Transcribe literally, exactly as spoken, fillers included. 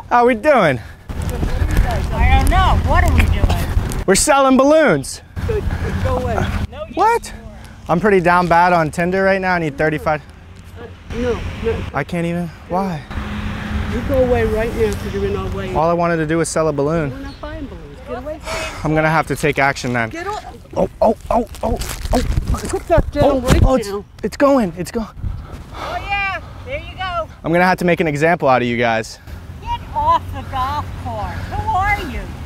How we doing? I don't know. What are we doing? We're selling balloons. Good. Go away. No, yes, What? I'm pretty down bad on Tinder right now. I need thirty-five. No, no. I can't even. Why? You go away right now because you're in our way. All I wanted to do was sell a We're balloon. not buying balloons. Get away from me. I'm gonna have to take action then. Get off. Oh, oh, oh, oh, oh. Put that down Oh, right oh, it's, now. it's going. It's going. Oh yeah, there you go. I'm gonna have to make an example out of you guys. Get off the golf